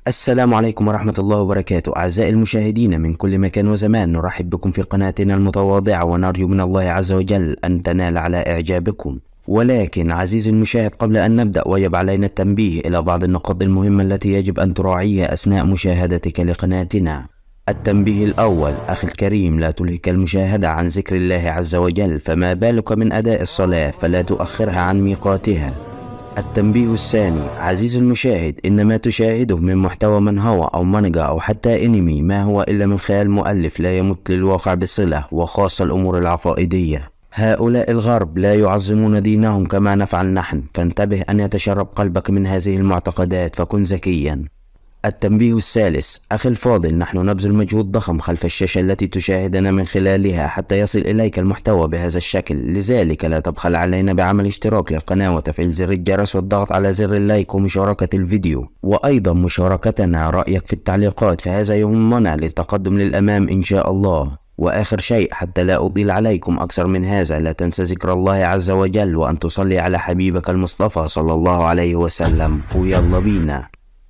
السلام عليكم ورحمة الله وبركاته. أعزائي المشاهدين من كل مكان وزمان، نرحب بكم في قناتنا المتواضعة، ونرجو من الله عز وجل أن تنال على إعجابكم. ولكن عزيزي المشاهد، قبل أن نبدأ وجب علينا التنبيه إلى بعض النقاط المهمة التي يجب أن تراعيها أثناء مشاهدتك لقناتنا. التنبيه الأول: أخي الكريم، لا تلهك المشاهدة عن ذكر الله عز وجل، فما بالك من أداء الصلاة فلا تؤخرها عن ميقاتها. التنبيه الثاني: عزيزي المشاهد، إن ما تشاهده من محتوى منهوى أو مانجا أو حتى أنمي ما هو إلا من خيال مؤلف لا يمت للواقع بصلة، وخاصة الأمور العقائدية. هؤلاء الغرب لا يعظمون دينهم كما نفعل نحن، فانتبه أن يتشرب قلبك من هذه المعتقدات، فكن ذكيا. التنبيه الثالث: أخي الفاضل، نحن نبذل مجهود ضخم خلف الشاشة التي تشاهدنا من خلالها حتى يصل إليك المحتوى بهذا الشكل، لذلك لا تبخل علينا بعمل اشتراك للقناة وتفعيل زر الجرس والضغط على زر اللايك ومشاركة الفيديو، وأيضا مشاركتنا رأيك في التعليقات، فهذا يهمنا للتقدم للأمام إن شاء الله. وآخر شيء حتى لا أطيل عليكم أكثر من هذا، لا تنسى ذكر الله عز وجل وأن تصلي على حبيبك المصطفى صلى الله عليه وسلم. ويلا بينا.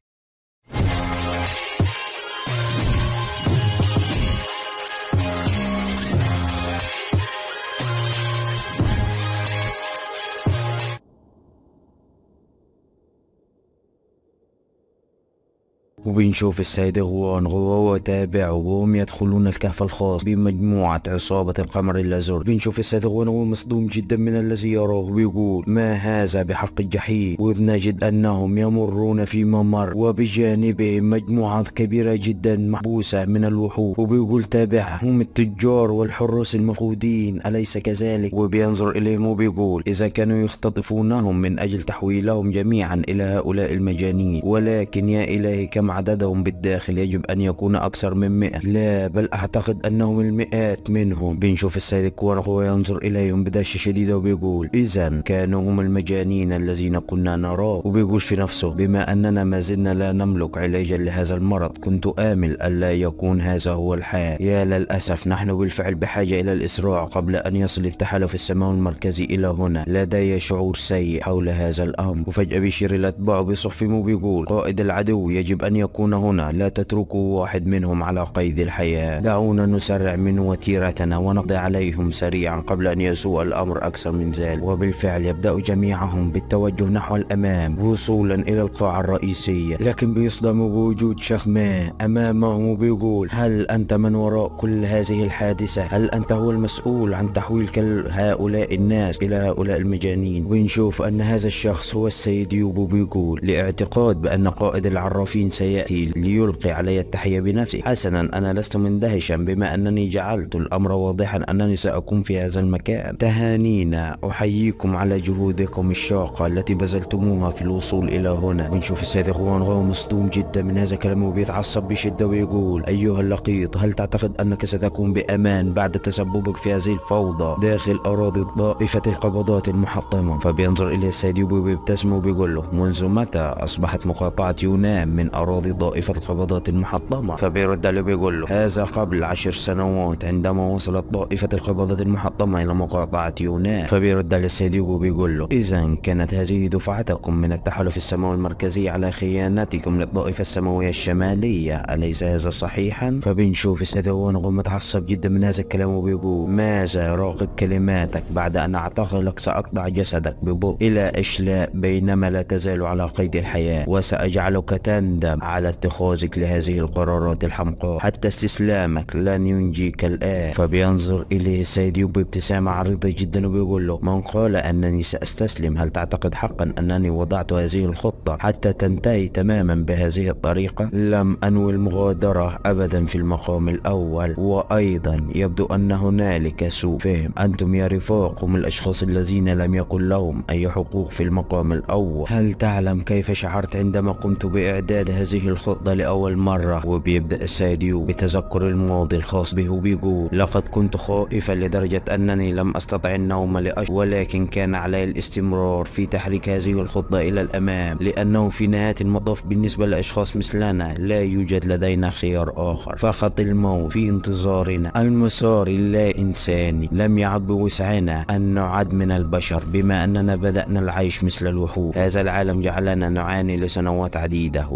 وبنشوف السيد غوان غوا وتابعه وهم يدخلون الكهف الخاص بمجموعة عصابة القمر اللازور. بنشوف السيد غوان وهو مصدوم جدا من الذي يراه، ويقول: ما هذا بحق الجحيم؟ وبنجد أنهم يمرون في ممر وبجانبهم مجموعة كبيرة جدا محبوسة من الوحوش، وبيقول: تابعها، هم التجار والحراس المفقودين أليس كذلك؟ وبينظر إليهم وبيقول: إذا كانوا يختطفونهم من أجل تحويلهم جميعا إلى هؤلاء المجانين، ولكن يا إلهي كم عددهم بالداخل، يجب أن يكون أكثر من 100، لا بل أعتقد أنهم المئات منهم. بنشوف السيد كوان وهو ينظر إليهم بدهشة شديدة وبيقول: إذا كانوا هم المجانين الذين كنا نراه. وبيقول في نفسه: بما أننا ما زلنا لا نملك علاجا لهذا المرض، كنت آمل ألا يكون هذا هو الحال. يا للأسف، نحن بالفعل بحاجة إلى الإسراع قبل أن يصل التحالف السماوي المركزي إلى هنا. لدي شعور سيء حول هذا الأمر. وفجأة بيشير الأتباع بصفهم وبيقول: قائد العدو يجب أن يكون هنا، لا تتركوا واحد منهم على قيد الحياة. دعونا نسرع من وتيرتنا ونقضي عليهم سريعا قبل أن يسوء الأمر أكثر من ذلك. وبالفعل يبدأ جميعهم بالتوجه نحو الأمام وصولا إلى القاعة الرئيسية، لكن بيصدموا بوجود شخص ما أمامهم وبيقول: هل أنت من وراء كل هذه الحادثة؟ هل أنت هو المسؤول عن تحويل كل هؤلاء الناس إلى هؤلاء المجانين؟ ونشوف أن هذا الشخص هو السيد يوبو. بيقول: لاعتقاد بأن قائد العرافين سيأتي ليلقي علي التحية بنفسه. حسنا، أنا لست مندهشا بما أنني جعلت الأمر واضحا أنني سأكون في هذا المكان. تهانينا، أحييكم على جهودكم الشاقة التي بذلتموها في الوصول إلى هنا. ونشوف السيد غوان غو مصدوم جدا من هذا الكلام وبيتعصب بشدة ويقول: أيها اللقيط، هل تعتقد أنك ستكون بأمان بعد تسببك في هذه الفوضى داخل أراضي طائفة القبضات المحطمة؟ فبينظر إلى السيد يوبو وبيبتسم وبيقول له: منذ متى أصبحت مقاطعة يونان من أراضي ضائفة القبضات المحطمة؟ فبيرد عليه بيقول له: هذا قبل 10 سنوات عندما وصلت طائفة القبضات المحطمة إلى مقاطعة يونان. فبيرد على السيد يوبو بيقول له: إذا كانت هذه دفعتكم من التحالف السماوي المركزي على خيانتكم للطائفة السماوية الشمالية، أليس هذا صحيحا؟ فبنشوف السيد غوانغو متعصب جدا من هذا الكلام وبيقول: ماذا؟ راقب كلماتك، بعد أن أعتقلك سأقطع جسدك ببطء إلى إشلاء بينما لا تزال على قيد الحياة، وسأجعلك تندم على اتخاذك لهذه القرارات الحمقاء، حتى استسلامك لن ينجيك الآن. فبينظر إليه السيد يوب بابتسامة عريضة جدا وبيقول له: من قال أنني سأستسلم؟ هل تعتقد حقا أنني وضعت هذه الخطة حتى تنتهي تماما بهذه الطريقة؟ لم أنوي المغادرة أبدا في المقام الأول، وأيضا يبدو أن هنالك سوء فهم. أنتم يا رفاق هم الأشخاص الذين لم يكن لهم أي حقوق في المقام الأول. هل تعلم كيف شعرت عندما قمت بإعداد هذه الخطة لأول مرة؟ وبيبدأ السيد يو بتذكر الماضي الخاص به وبيقول: لقد كنت خائفا لدرجة أنني لم أستطع النوم لأشهر، ولكن كان علي الاستمرار في تحريك هذه الخطة إلى الأمام، لأنه في نهاية المطاف بالنسبة لأشخاص مثلنا لا يوجد لدينا خيار آخر، فقط الموت في انتظارنا. المسار اللا إنساني لم يعد بوسعنا أن نعد من البشر، بما أننا بدأنا العيش مثل الوحوش. هذا العالم جعلنا نعاني لسنوات عديدة، وسنبذل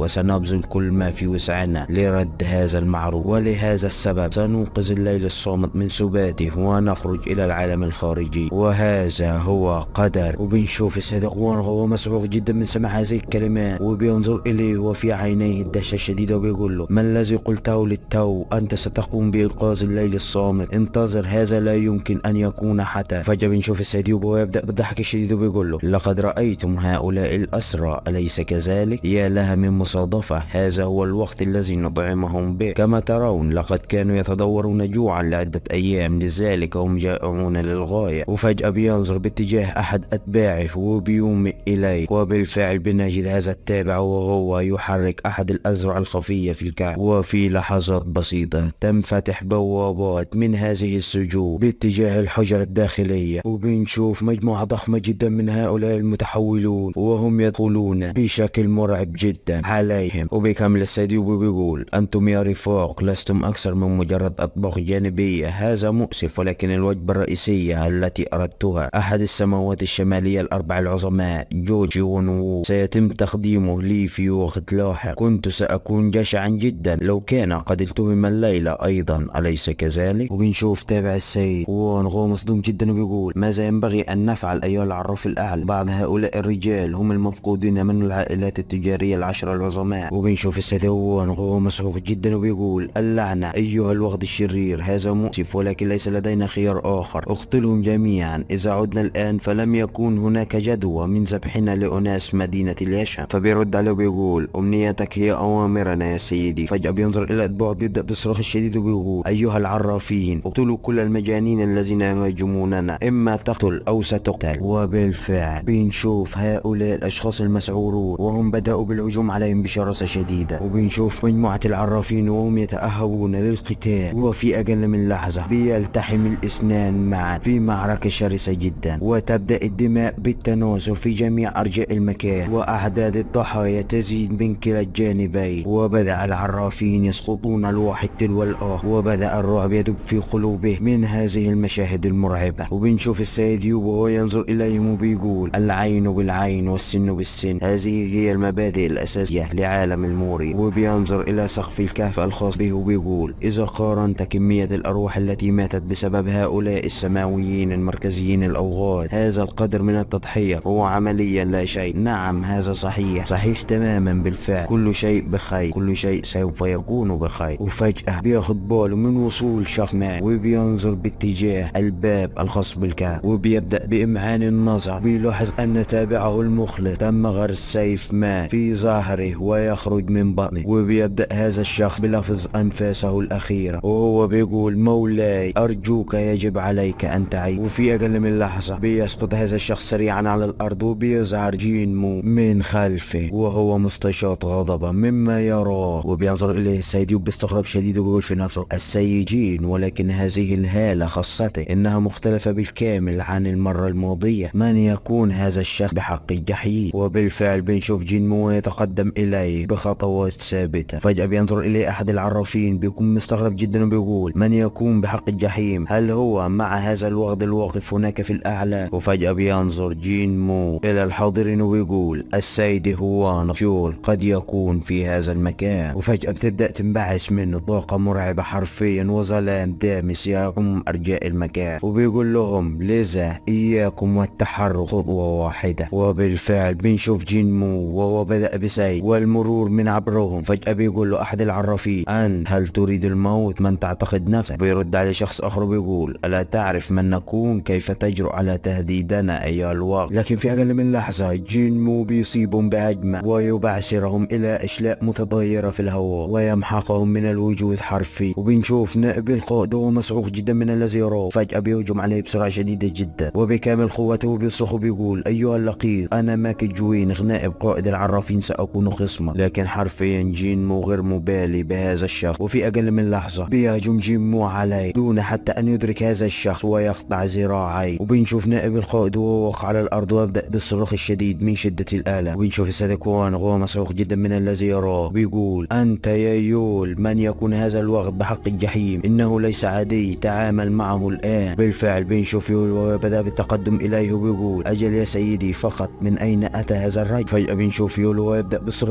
سنبذل كل ما في وسعنا لرد هذا المعروف، ولهذا السبب سننقذ الليل الصامت من سباته ونخرج إلى العالم الخارجي، وهذا هو قدر. وبنشوف السيد غوان هو مسعور جدا من سماع هذه الكلمات، وبينظر إليه وفي عينيه الدهشة الشديدة، وبيقول له: ما الذي قلته للتو؟ أنت ستقوم بإنقاذ الليل الصامت، انتظر، هذا لا يمكن أن يكون حتى. فجأة بنشوف السيد يوبا ويبدأ بالضحك الشديد وبيقول له: لقد رأيتم هؤلاء الأسرى أليس كذلك؟ يا لها من مصادفة، هذا هو الوقت الذي نطعمهم به. كما ترون لقد كانوا يتضورون جوعا لعدة أيام، لذلك هم جائعون للغاية. وفجأة بينظر باتجاه أحد أتباعه وبيومئ إليه، وبالفعل بنجد هذا التابع وهو يحرك أحد الأزرع الخفية في الكهف، وفي لحظات بسيطة تنفتح بوابات من هذه السجون باتجاه الحجرة الداخلية، وبنشوف مجموعة ضخمة جدا من هؤلاء المتحولون وهم يدخلون بشكل مرعب جدا عليهم. وبيكمل السيد يوبا بيقول: أنتم يا رفاق لستم أكثر من مجرد أطباق جانبية، هذا مؤسف، ولكن الوجبة الرئيسية التي أردتها أحد السماوات الشمالية الأربع العظماء جوجي ونوو سيتم تقديمه لي في وقت لاحق. كنت سأكون جشعا جدا لو كان قد التهم الليلة أيضا، أليس كذلك؟ وبنشوف تابع السيد وهو مصدوم جدا وبيقول: ماذا ينبغي أن نفعل أيها العراف الأعلى؟ بعض هؤلاء الرجال هم المفقودين من العائلات التجارية العشرة العظماء. وبنشوف السيد وهو مسعور جدا وبيقول: اللعنة أيها الوغد الشرير، هذا مؤسف، ولكن ليس لدينا خيار آخر، اقتلهم جميعا. إذا عدنا الآن فلم يكون هناك جدوى من ذبحنا لأناس مدينة اليشم. فبيرد عليه وبيقول: أمنيتك هي أوامرنا يا سيدي. فجأة بينظر إلى أتباعه بيبدأ بالصراخ الشديد وبيقول: أيها العرافين، اقتلوا كل المجانين الذين يهاجموننا، إما تقتل أو ستقتل. وبالفعل بنشوف هؤلاء الأشخاص المسعورون وهم بدأوا بالهجوم عليهم بشراسة شديدة، وبنشوف مجموعة العرافين وهم يتأهبون للقتال، وفي أقل من لحظة بيلتحم الاثنان معا في معركة شرسة جدا، وتبدأ الدماء بالتناثر في جميع أرجاء المكان، وأعداد الضحايا تزيد من كلا الجانبين. وبدأ العرافين يسقطون الواحد تلو الآخر، وبدأ الرعب يدب في قلوبه من هذه المشاهد المرعبة. وبنشوف السيد يوبا وهو ينظر إليهم وبيقول: العين بالعين والسن بالسن، هذه هي المبادئ الأساسية لعالم الموري. وبينظر إلى سقف الكهف الخاص به وبيقول: إذا قارنت كمية الأرواح التي ماتت بسبب هؤلاء السماويين المركزيين الأوغاد، هذا القدر من التضحية هو عمليا لا شيء. نعم هذا صحيح تماما، بالفعل كل شيء بخير، كل شيء سوف يكون بخير. وفجأة بياخد باله من وصول شخص ما، وبينظر باتجاه الباب الخاص بالكهف، وبيبدأ بإمعان النظر بيلاحظ أن تابعه المخلص تم غرس سيف ما في ظهره ويخرج من بطنه. وبيبدأ هذا الشخص بلفظ أنفاسه الأخيرة وهو بيقول: مولاي أرجوك، يجب عليك أن تعيش. وفي أقل من لحظة بيسقط هذا الشخص سريعا على الأرض، وبيظهر جينمو من خلفه وهو مستشاط غضبا مما يراه. وبينظر إليه السيد باستغراب شديد وبيقول في نفسه: السيد جين، ولكن هذه الهالة خاصته إنها مختلفة بالكامل عن المرة الماضية. من يكون هذا الشخص بحق الجحيم؟ وبالفعل بنشوف جينمو يتقدم إليه بخطوات ثابتة. فجأة بينظر إليه أحد العرافين بيكون مستغرب جدا وبيقول: من يكون بحق الجحيم؟ هل هو مع هذا الوغد الواقف هناك في الأعلى؟ وفجأة بينظر جينمو إلى الحاضرين وبيقول: السيد هوان شول قد يكون في هذا المكان. وفجأة بتبدأ تنبعث منه طاقة مرعبة حرفيا، وظلام دامس يعم أرجاء المكان، وبيقول لهم: لذا إياكم والتحرك خطوة واحدة. وبالفعل بنشوف جينمو وهو بدأ بسيف والمرور من عبرهم. فجأة بيقول له أحد العرافين: أنت هل تريد الموت؟ من تعتقد نفسك؟ بيرد عليه شخص آخر بيقول: ألا تعرف من نكون؟ كيف تجرؤ على تهديدنا أيها الوقت؟ لكن في أقل من لحظة جينمو بيصيبهم بهجمة ويبعثرهم إلى أشلاء متطايرة في الهواء ويمحقهم من الوجود حرفيا. وبنشوف نائب القائد وهو مسعور جدا من الذي يراه، فجأة بيهجم عليه بسرعة شديدة جدا وبكامل قوته بيصرخ وبيقول: أيها اللقيط، أنا ماكي جوين نائب قائد العرافين، سأكون خصما. لكن حرفيا جينمو غير مبالي بهذا الشخص، وفي أقل من لحظة بيهجم جينمو عليه دون حتى أن يدرك هذا الشخص ويقطع ذراعيه. وبنشوف نائب القائد وهو واقع على الأرض ويبدأ بالصراخ الشديد من شدة الآلام. وبنشوف السيد كوان وهو مسعور جدا من الذي يراه بيقول: أنت يا يول، من يكون هذا الوغد بحق الجحيم؟ إنه ليس عادي، تعامل معه الآن. بالفعل بنشوف يول وبدأ بالتقدم إليه وبيقول: أجل يا سيدي، فقط من أين أتى هذا الرجل؟ فجأة بنشوف يول ويبدأ بالصراخ الشديد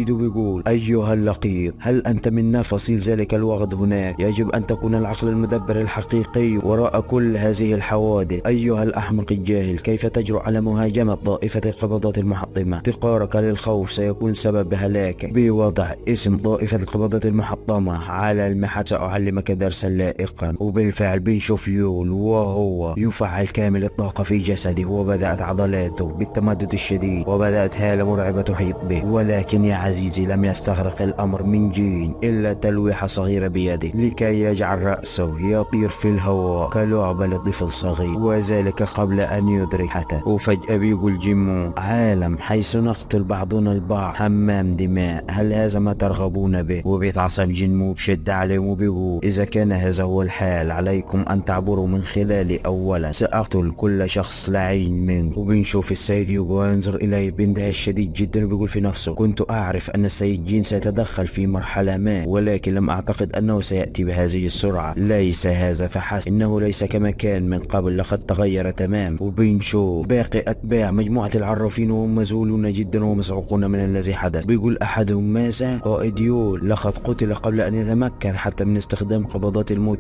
الشديد وبيقول: أيها اللقيط، هل أنت من فصيل ذلك الوغد هناك؟ يجب أن تكون العقل المدبر الحقيقي وراء كل هذه الحوادث. أيها الأحمق الجاهل، كيف تجرؤ على مهاجمة طائفة القبضات المحطمة؟ احتقارك للخوف سيكون سبب هلاكك. بوضع اسم طائفة القبضات المحطمة على المحك سأعلمك درسا لائقا. وبالفعل بنشوف يول وهو يفعل كامل الطاقة في جسده، وبدأت عضلاته بالتمدد الشديد، وبدأت هالة مرعبة تحيط به. ولكن يا عزيزي، لم يستغرق الأمر من جين إلا تلويحة صغيرة بيده لكي يجعل رأسه يطير في الهواء كلعبة لطفل صغير، وذلك قبل أن يدرك حتى. وفجأة بيقول جيمو: عالم حيث نقتل بعضنا البعض، حمام دماء، هل هذا ما ترغبون به؟ وبيتعصب جيمو بشدة عليهم وبيقول: إذا كان هذا هو الحال، عليكم أن تعبروا من خلالي. أولا سأقتل كل شخص لعين منه. وبنشوف السيد يوغو ينظر إليه باندهاش شديد جدا وبيقول في نفسه: كنت أعرف أن السيد جين سيتدخل في مرحلة ما، ولكن لم أعتقد أنه سيأتي بهذه السرعة. ليس هذا فحسب، إنه ليس كما كان من قبل، لقد تغير تمام. وبنشوف باقي أتباع مجموعة العرافين وهم مذهولون جدا ومصعوقون من الذي حدث. بيقول أحدهم: ماذا؟ قائد يول لقد قتل قبل أن يتمكن حتى من استخدام قبضات الموت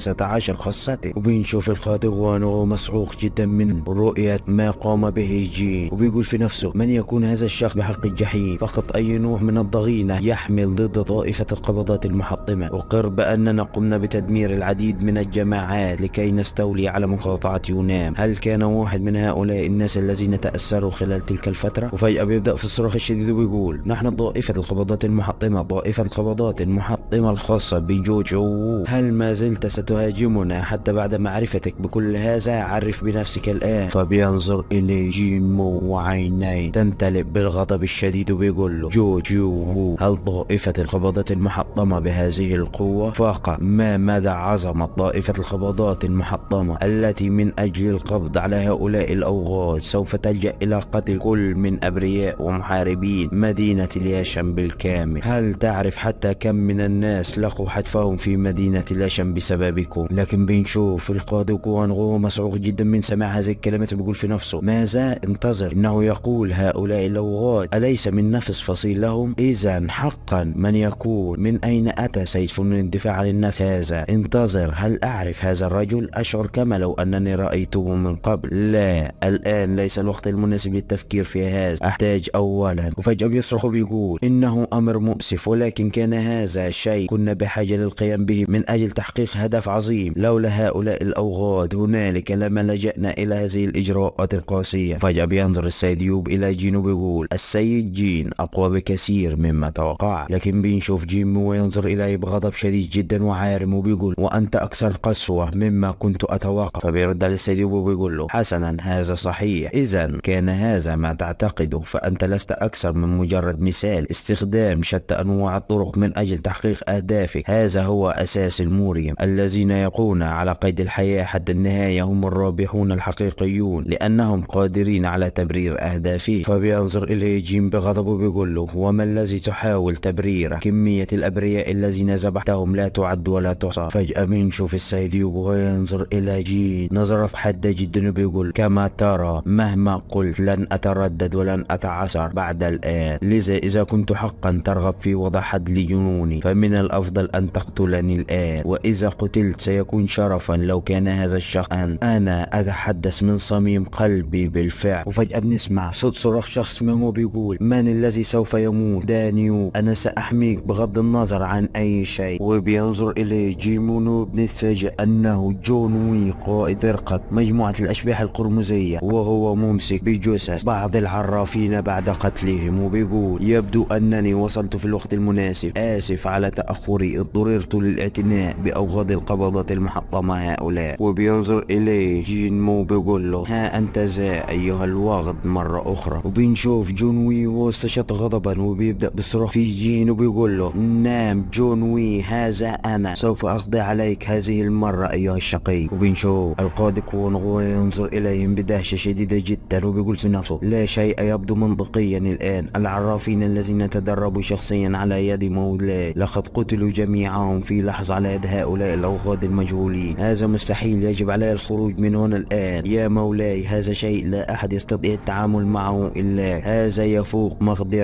13 خاصته. وبنشوف القائد وهو مصعوق جدا من رؤية ما قام به جين، وبيقول في نفسه: من يكون هذا الشخص بحق الجحيم؟ فقط أي نوع من الضغينة يحمل ضد طائفة القبضات المحطمة. وقرب أننا قمنا بتدمير العديد من الجماعات لكي نستولي على مقاطعة يونام. هل كان واحد من هؤلاء الناس الذين تأثروا خلال تلك الفترة؟ وفجأة بيبدأ في الصراخ الشديد وبيقول: نحن طائفة القبضات المحطمة، طائفة القبضات المحطمة الخاصة بجوجو. هل ما زلت ستهاجمنا حتى بعد معرفتك بكل هذا؟ عرف بنفسك الآن. فبينظر إليه جيمو وعينيه تمتلئ بالغضب الشديد وبيقول له: جوجو، هل طائفة القبضات المحطمة بهذه القوة؟ فقط ما مدى عظمة طائفة القبضات المحطمة التي من أجل القبض على هؤلاء الأوغاد سوف تلجأ إلى قتل كل من أبرياء ومحاربين مدينة الياشن بالكامل. هل تعرف حتى كم من الناس لقوا حتفهم في مدينة الياشن بسببكم؟ لكن بنشوف القائد كوانغو مسعوق جدا من سماع هذه الكلمات، بيقول في نفسه: ماذا؟ انتظر، إنه يقول هؤلاء الأوغاد أليس من نفس فصيل لهم؟ إذا حقا من يكون؟ من أين أتى سيد فنون الدفاع عن النفس هذا؟ انتظر، هل أعرف هذا الرجل؟ أشعر كما لو أنني رأيته من قبل. لا، الآن ليس الوقت المناسب للتفكير في هذا، أحتاج أولا. وفجأة بيصرخ وبيقول: إنه أمر مؤسف، ولكن كان هذا شيء كنا بحاجة للقيام به من أجل تحقيق هدف عظيم. لولا هؤلاء الأوغاد هنالك لما لجأنا إلى هذه الإجراءات القاسية. فجأة بينظر السيد يوب إلى جين وبيقول: السيد جين أقوى بكثير مما توقع. لكن بنشوف جين وينظر إليه بغضب شديد جدا وعارم وبيقول: وأنت أكثر قسوة مما كنت أتوقع. فبيرد على السيد يوب وبيقول له: حسنا، هذا صحيح. إذا كان هذا ما تعتقده، فأنت لست أكثر من مجرد مثال استخدام شتى أنواع الطرق من أجل تحقيق أهدافك. هذا هو أساس الموريم. الذين يبقون على قيد الحياة حتى النهاية هم الرابحون الحقيقيون، لأنهم قادرين على تبرير أهدافه. فبينظر إليه جيم بغضب وبيقول له: وما الذي تحاول تبريره؟ كمية الأبرياء الذين ذبحتهم لا تعد ولا تحصى. فجأة بنشوف السيد يوغو ينظر إلى جين نظرة حادة جدا وبيقول: كما ترى، مهما قلت لن أتردد ولن أتعثر بعد الآن. لذا إذا كنت حقا ترغب في وضع حد لجنوني، فمن الأفضل أن تقتلني الآن، وإذا قتلت سيكون شرفا لو كان هذا الشخص أنا أتحدث من صميم قلبي بالفعل. وفجأة بنسمع صوت صراخ شخص ما هو بيقول: من الذي سوف يموت؟ دانيو، أنا سأحميك بغض النظر عن أي شيء. وبينظر إليه جيمونو بنتفاجئ أنه جون وي، قائد فرقة مجموعة الأشباح القرمزية، وهو ممسك بجثث بعض العرافين بعد قتلهم. وبيقول: يبدو أنني وصلت في الوقت المناسب، آسف على تأخري، اضطررت للاعتناء بأوغاد القبضات المحطمة هؤلاء. وبينظر إليه جين مو بيقول له: ها أنت ذا أيها الوغد مرة أخرى. وبنشوف جون وي واستشط غضبا وبيبدأ بالصراخ في جين وبيقول له: نعم جون وي، هذا أنا، سوف أقضي عليك هذه المرة أيها الشقي. وبنشوف القائد كوانغو ينظر إليهم بدهشة شديدة جدا وبيقول في نفسه: لا شيء يبدو منطقيا الآن. العرافين الذين تدربوا شخصيا على يد مولاي لقد قتلوا جميعهم في لحظة على يد هؤلاء الأوغاد المجهولين. هذا مستحيل، يجب علي الخروج من هنا الآن يا مولاي. هذا شيء لا أحد يستطيع التعامل معه إلا هذا، يفوق مقدرتي بالفعل.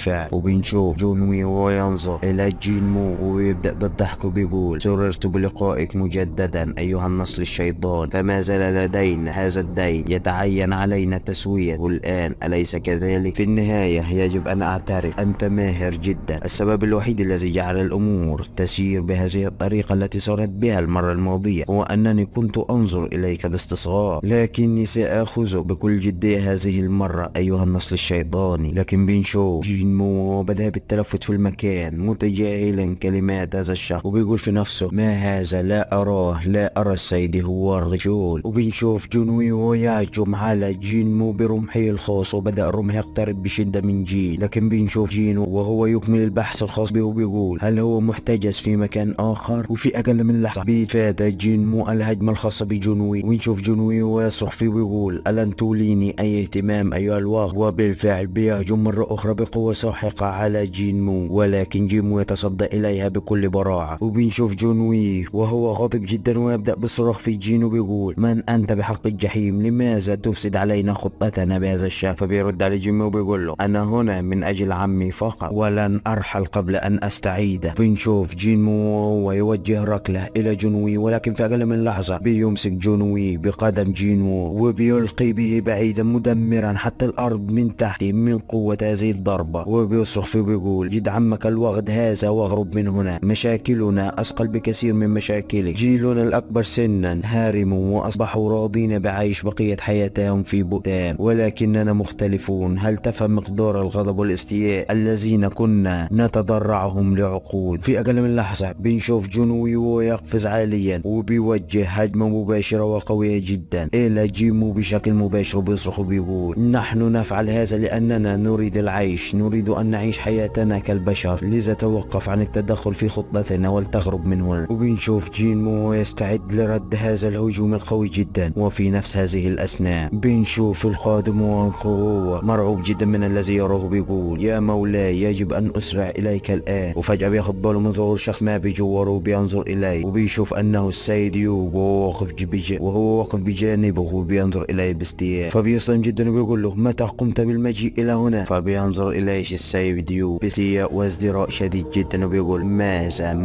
وبالفعل وبنشوف جون وي وهو ينظر الى جين مو ويبدأ بالضحك وبيقول: سررت بلقائك مجددا ايها النسل الشيطان، فما زال لدينا هذا الدين، يتعين علينا تسويته الان، اليس كذلك؟ في النهاية يجب ان اعترف انت ماهر جدا. السبب الوحيد الذي جعل الامور تسير بهذه الطريقة التي سارت بها المرة الماضية هو انني كنت انظر اليك باستصغار، لكني ساخذ بكل جدية هذه المرة ايها النسل الشيطاني. لكن بنشوف جين مو بدأ بالتلفت في المكان متجاهلا كلمات هذا الشخص وبيقول في نفسه: ما هذا؟ لا أراه، لا أرى السيد هو الرجل. وبنشوف جون وي وهو يهجم على جين مو برمحه الخاص وبدأ الرمح يقترب بشدة من جين، لكن بنشوف جين وهو يكمل البحث الخاص به وبيقول: هل هو محتجز في مكان آخر؟ وفي أقل من لحظة بيتفادى جين مو الهجمة الخاصة بجون وي، ونشوف جون وي وهو يصرخ فيه ويقول: ألن توليني أي اهتمام أيها الوقت؟ وبالفعل بيهجم مرة أخرى بقوة ساحقة على جين مو، ولكن جين مو يتصدى إليها بكل براعة. وبنشوف جون وي وهو غاضب جدا ويبدأ بالصراخ في جين وبيقول: من أنت بحق الجحيم؟ لماذا تفسد علينا خطتنا بهذا الشكل؟ فبيرد على جين مو وبيقول له: أنا هنا من أجل عمي فقط ولن أرحل قبل أن أستعيده. بنشوف جين مو ويوجه ركلة إلى جون وي، ولكن في أقل من لحظة بيمسك جون وي بقدم جين مو وبيلقي به بعيدا مدمرا حتى الأرض من تحته من قوة هذه الضربة. وبيصرخ فيه وبيقول: جد عمك الوغد هذا واغرب من هنا، مشاكلنا أثقل بكثير من مشاكلك، جيلنا الأكبر سنا هارموا وأصبحوا راضين بعيش بقية حياتهم في بؤتان، ولكننا مختلفون. هل تفهم مقدار الغضب والاستياء الذين كنا نتضرعهم لعقود؟ في أقل من لحظة بنشوف جون وي ويقفز عاليا وبيوجه هجمة مباشرة وقوية جدا إلى جيمو بشكل مباشر وبيصرخ وبيقول: نحن نفعل هذا لأننا نريد العيش، نريد أن نعيش حياتنا كالبشر، لذا توقف عن التدخل في خطتنا ولتهرب من هنا. وبنشوف جين مو يستعد لرد هذا الهجوم القوي جدا، وفي نفس هذه الأثناء بنشوف القادم وهو مرعوب جدا من الذي يراه بيقول: يا مولاي يجب أن أسرع إليك الآن. وفجأة بياخد باله من ظهور شخص ما بجواره وبينظر إليه وبيشوف أنه السيد يوب وهو واقف بجانبه وبينظر إليه باستياء، فبيصدم جدا وبيقول له: متى قمت بالمجيء إلى هنا؟ فبينظر إليه السيد يوب باستياء وازدراء شديد جدا وبيقول: ماذا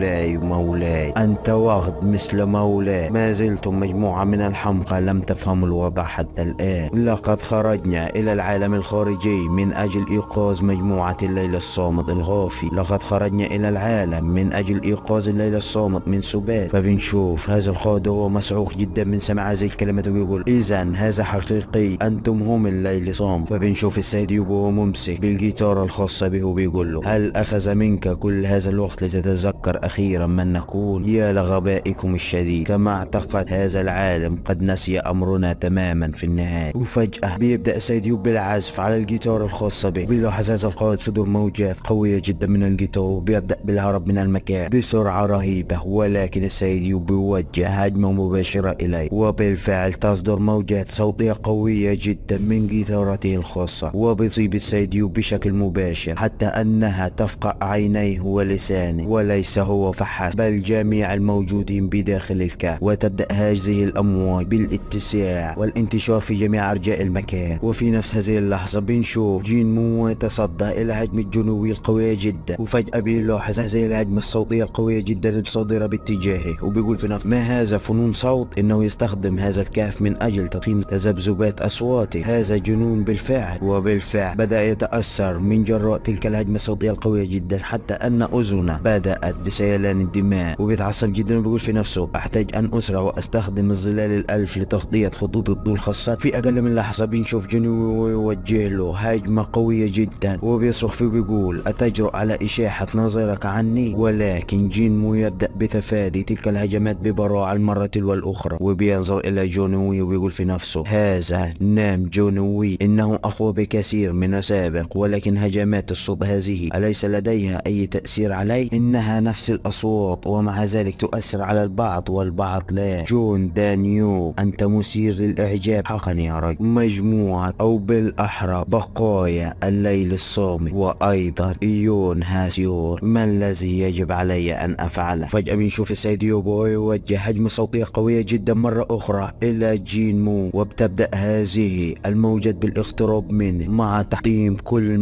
مولاي أنت واخد مثل مولاي، ما زلتم مجموعة من الحمقى لم تفهموا الوضع حتى الآن. لقد خرجنا إلى العالم الخارجي من أجل إيقاظ مجموعة الليل الصامت الغافي، لقد خرجنا إلى العالم من أجل إيقاظ الليل الصامت من سبات. فبنشوف هذا القائد هو مسعوق جدا من سماع هذه الكلمات وبيقول: إذا هذا حقيقي، أنتم هم الليل الصامت. فبنشوف السيد يوب وهو ممسك بالجيتار الخاصة به وبيقول له: هل أخذ منك كل هذا الوقت لتتذكر أخيرا من نكون؟ يا لغبائكم الشديد، كما اعتقد هذا العالم قد نسي أمرنا تماما في النهاية. وفجأة بيبدأ السيد يوب بالعزف على الجيتار الخاصة به. بيلاحظ هذا القائد صدور موجات قوية جدا من الجيتار وبيبدأ بالهرب من المكان بسرعة رهيبة، ولكن السيد يوب بيوجه هجمة مباشرة إليه، وبالفعل تصدر موجات صوتية قوية جدا من جيتارته الخاصة وبيصيب السيد يوب بشكل مباشر حتى أنها تفقع عينيه ولسانه، وليس هو فحسب بل جميع الموجودين بداخل الكهف. وتبدأ هذه الأمواج بالاتساع والانتشار في جميع أرجاء المكان. وفي نفس هذه اللحظة بنشوف جين مو يتصدى إلى هجمة جنوي القوية جدا، وفجأة بيلاحظ هذه الهجمة الصوتية القوية جدا الصادرة باتجاهه وبيقول في نفسه: ما هذا؟ فنون صوت؟ إنه يستخدم هذا الكهف من أجل تقييم تذبذبات أصواته، هذا جنون بالفعل. وبالفعل بدأ يتأثر من جراء تلك الهجمة الصوتية القوية جدا حتى أن أذنه بدأت بسيلان الدماء، وبيتعصب جدا وبيقول في نفسه: أحتاج أن أسرع وأستخدم الظلال الألف لتغطية خطوط الضوء الخاصة. في أقل من لحظة بنشوف جنوي ويوجه له هجمة قوية جدا وبيصرخ فيه وبيقول: أتجرؤ على إشاحة نظرك عني؟ ولكن جين مو يبدأ بتفادي تلك الهجمات ببراعة المرة تلو الأخرى، وبينظر إلى جونوي وبيقول في نفسه: هذا نام جونوي، إنه أقوى بكثير من السابق، ولكن هجمات الصوت هذه أليس لديها أي تأثير علي؟ إنها نفس الأصوات ومع ذلك تؤثر على البعض والبعض لا. جون دانيو، أنت مثير للإعجاب حقا يا رجل. مجموعة أو بالأحرى بقايا الليل الصامت وأيضا إيون هاسيور، ما الذي يجب علي أن أفعله؟ فجأة بنشوف السيد يوبو يوجه هجمة صوتية قوية جدا مرة أخرى إلى جين مو، وبتبدأ هذه الموجات بالاقتراب منه مع تحطيم كل ما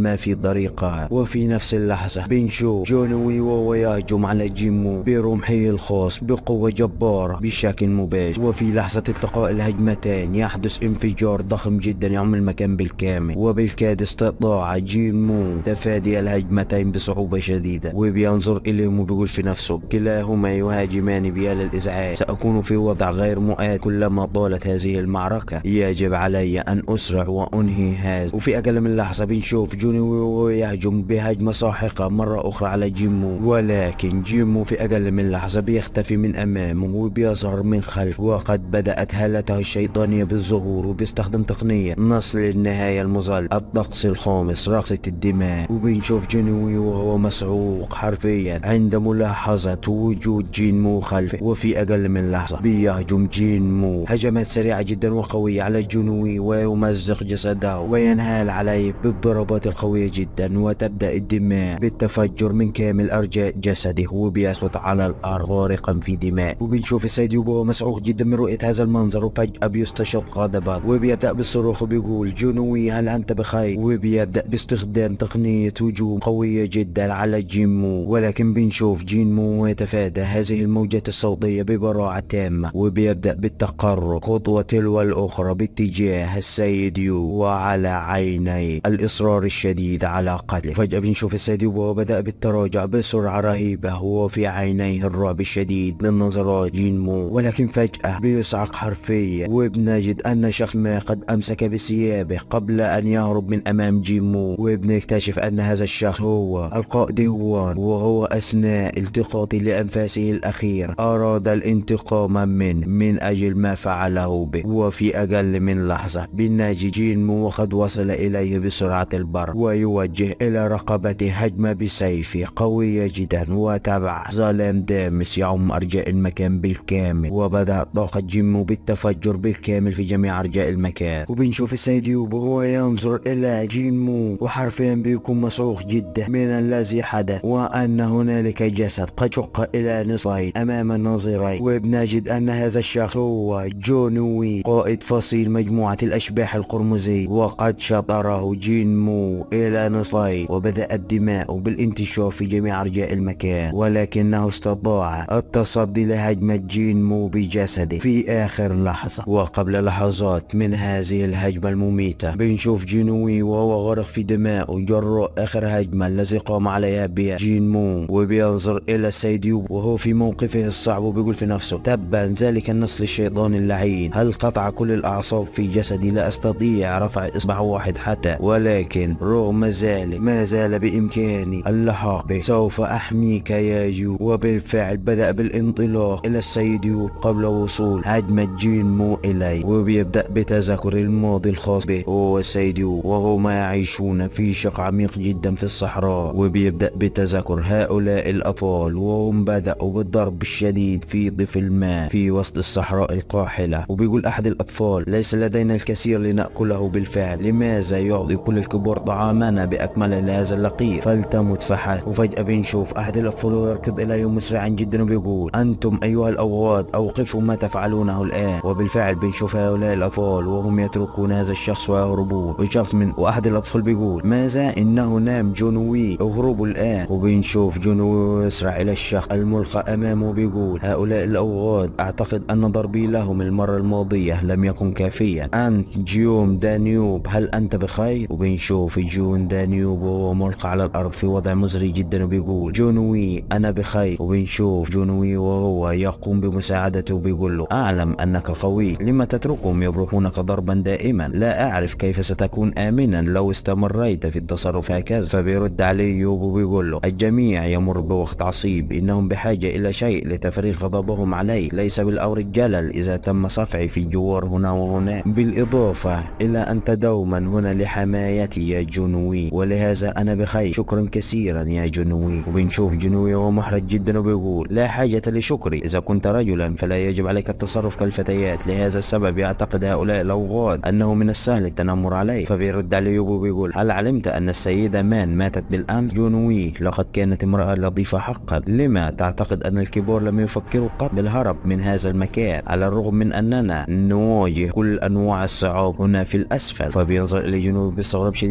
ما في طريقه. وفي نفس اللحظة بنشوف جون وي وهو يهجم على جينمو برمحه الخاص بقوة جبارة بشكل مباشر. وفي لحظة التقاء الهجمتين يحدث انفجار ضخم جدا يعم المكان بالكامل، وبالكاد استطاع جينمو تفادي الهجمتين بصعوبة شديدة. وبينظر إليهم وبيقول في نفسه كلاهما يهاجمان بي للإزعاج، سأكون في وضع غير مؤاد كلما طالت هذه المعركة، يجب علي أن أسرع وأنهي هذا. وفي أقل من لحظة بنشوف جون وي يهجم بهجمة ساحقة مرة أخرى على جينمو، ولكن جينمو في أقل من لحظة بيختفي من أمامه وبيظهر من خلف، وقد بدأت هالته الشيطانية بالظهور، وبيستخدم تقنية نصل للنهاية المظل الطقس الخامس رقصة الدماء. وبنشوف جون وي وهو مسعوق حرفيا عند ملاحظة وجود جينمو خلفه. وفي أقل من لحظة بيهجم جينمو هجمات سريعة جدا وقوية على جون وي ويمزق جسده وينهال عليه بالضربات القوية جدا، وتبدأ الدماء بالتفجر من كامل أرجاء جسده وبيسقط على الأرض غارقا في دماء. وبنشوف السيد يوبو مسعوق جدا من رؤية هذا المنظر، وفجأة بيستشق غضبا وبيبدأ بالصراخ وبيقول جون وي هل أنت بخير؟ وبيبدأ باستخدام تقنية هجوم قوية جدا على جينمو، ولكن بنشوف جينمو يتفادى هذه الموجات الصوتية ببراعة تامة، وبيبدأ بالتقرب خطوة تلو الأخرى باتجاه السيد يو وعلى عينيه الإصرار الشديد على قتله. فجأة بنشوف السيد يو بدأ بالتراجع بسرعة رهيبة وفي عينيه الرعب الشديد من نظرات جينمو، ولكن فجأة بيصعق حرفيا وبنجد أن شخص ما قد أمسك بثيابه قبل أن يهرب من أمام جينمو، وبنكتشف أن هذا الشخص هو القائد هوان، وهو أثناء التقاط لأنفاسه الأخير أراد الانتقام من أجل ما فعله به. وفي أقل من لحظة بنجد جينمو وقد وصل إليه بسرعة البرق ويوجه إلى رقبته هجمة بسيفه قوية جدا، وتبع ظلام دامس يعم أرجاء المكان بالكامل، وبدأ طاقة جينمو بالتفجر بالكامل في جميع أرجاء المكان. وبنشوف السيد يوبو وهو ينظر إلى جينمو وحرفيا بيكون مسعوق جدا من الذي حدث، وأن هنالك جسد قد شق إلى نصفين أمام الناظرين. وبنجد أن هذا الشخص هو جون وي قائد فصيل مجموعة الأشباح القرمزي، وقد شطره جينمو إلى نصفين وبدأ الدماء بالانتشار في جميع أرجاء المكان، ولكنه استطاع التصدي لهجمة جينمو بجسده في آخر لحظة. وقبل لحظات من هذه الهجمة المميتة بنشوف جون وي وهو غرق في دماء جراء آخر هجمة الذي قام عليها بها جينمو، وبينظر إلى السيد يوبو وهو في موقفه الصعب وبيقول في نفسه تبا ذلك النسل الشيطاني اللعين، هل قطع كل الأعصاب في جسدي لا أستطيع رفع إصبع واحد حتى، ولكن رغم ذلك ما زال بإمكاني اللحاق به، سوف أحميك يا يو. وبالفعل بدأ بالانطلاق إلى السيد يو قبل وصول هجمة جينمو إليه، وبيبدأ بتذكر الماضي الخاص به هو السيد يو وهما يعيشون في شق عميق جدا في الصحراء، وبيبدأ بتذكر هؤلاء الأطفال وهم بدأوا بالضرب الشديد في ضف الماء في وسط الصحراء القاحلة. وبيقول أحد الأطفال ليس لدينا الكثير لنأكله بالفعل، لماذا يعطي كل الكبار طعامنا بأكمله لهذا اللقيط فلتمت فحسب. وفجأة بنشوف أحد الأطفال يركض إليهم مسرعا جدا وبيقول أنتم أيها الأغواد أوقفوا ما تفعلونه الآن. وبالفعل بنشوف هؤلاء الأطفال وهم يتركون هذا الشخص ويهربون، وأحد الأطفال بيقول ماذا إنه نام جون وي اهربوا الآن. وبنشوف جون وي يسرع إلى الشخص الملقى أمامه وبيقول هؤلاء الأغواد أعتقد أن ضربي لهم المرة الماضية لم يكن كافيا. أنت جيوم دانيوب هل أنت بخير؟ وبنشوف جون دانيوب وهو ملقى على الأرض في وضع مزري جدا وبيقول جون وي أنا بخير. وبنشوف جون وي وهو يقوم بمساعدته وبيقول له أعلم أنك قوي، لما تتركهم يبرقونك ضربا دائما؟ لا أعرف كيف ستكون آمنا لو استمريت في التصرف هكذا. فبيرد عليه يوب وبيقول له الجميع يمر بوقت عصيب، إنهم بحاجة إلى شيء لتفريغ غضبهم علي، ليس بالأمر الجلل إذا تم صفعي في الجوار هنا وهنا، بالإضافة إلى أنت دوما هنا لحمايتي يا جون وي، ولهذا أنا بخير، شكرا كثيرا يا جون وي. وبنشوف جون وي وهو محرج جدا وبيقول لا حاجة لشكري، إذا كنت رجلا فلا يجب عليك التصرف كالفتيات، لهذا السبب يعتقد هؤلاء الأوغاد أنه من السهل التنمر عليه. فبيرد عليه يوب وبيقول هل علمت أن السيدة مان ماتت بالأمس؟ جون وي لقد كانت امرأة لطيفة حقا، لما تعتقد أن الكبار لم يفكروا قط بالهرب من هذا المكان على الرغم من أننا نواجه كل أنواع الصعاب هنا في الأسفل؟ فبينظر إلى جون وي باستغراب شديد وبيقول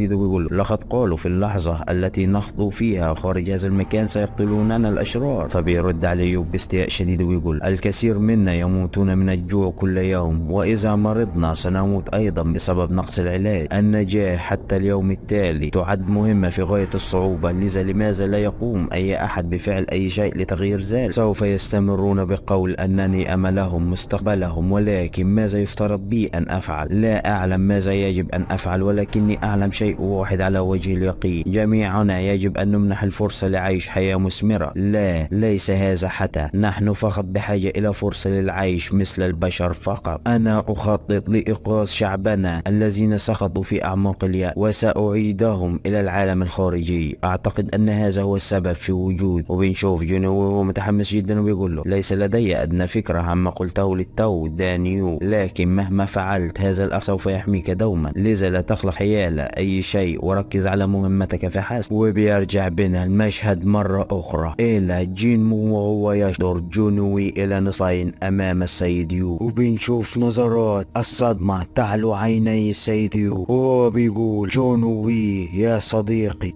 ويقول لقد قالوا في اللحظة التي نخطو فيها خارج هذا المكان سيقتلوننا الأشرار. فبيرد على أيوب باستياء شديد ويقول الكثير منا يموتون من الجوع كل يوم، وإذا مرضنا سنموت أيضا بسبب نقص العلاج. النجاة حتى اليوم التالي تعد مهمة في غاية الصعوبة، لذا لماذا لا يقوم أي أحد بفعل أي شيء لتغيير ذلك؟ سوف يستمرون بقول أنني أملهم مستقبلهم، ولكن ماذا يفترض بي أن أفعل؟ لا أعلم ماذا يجب أن أفعل، ولكني أعلم شيء واحد على وجه اليقين: جميعنا يجب أن نمنح الفرصة لعيش حياة مثمرة. لا، ليس هذا حتى، نحن فقط بحاجة إلى فرصة للعيش مثل البشر فقط. أنا أخطط لإنقاذ شعبنا الذين سقطوا في أعماق اليأس، وسأعيدهم إلى العالم الخارجي. أعتقد أن هذا هو السبب في وجود. وبنشوف جونو وهو متحمس جدا وبيقول له ليس لدي أدنى فكرة عما قلته للتو دانيو، لكن مهما فعلت هذا الأخ سوف يحميك دوما، لذا لا تخلق حيال أي شيء وركز على مهمتك فحسب. وبيرجع بنا المشهد مرة أخرى إلى جينمو وهو يشدر جونوي إلى نصفين أمام السيد يو، وبنشوف نظرات الصدمة تعلو عيني السيد يو وهو بيقول جونوي يا صديقي.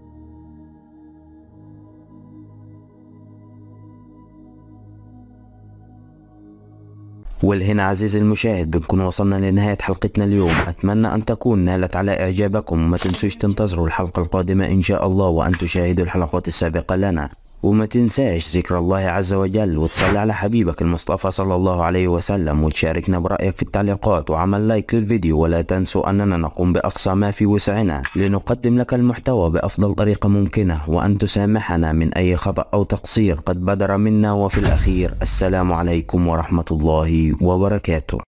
والهنا عزيزي المشاهد بنكون وصلنا لنهاية حلقتنا اليوم. أتمنى أن تكون نالت على إعجابكم، وما تنسوش تنتظروا الحلقة القادمة إن شاء الله وأن تشاهدوا الحلقات السابقة لنا. وما تنساش ذكر الله عز وجل، وتصلي على حبيبك المصطفى صلى الله عليه وسلم، وتشاركنا برأيك في التعليقات وعمل لايك للفيديو. ولا تنسوا أننا نقوم بأقصى ما في وسعنا لنقدم لك المحتوى بأفضل طريقة ممكنة، وأن تسامحنا من أي خطأ أو تقصير قد بدر منا. وفي الأخير السلام عليكم ورحمة الله وبركاته.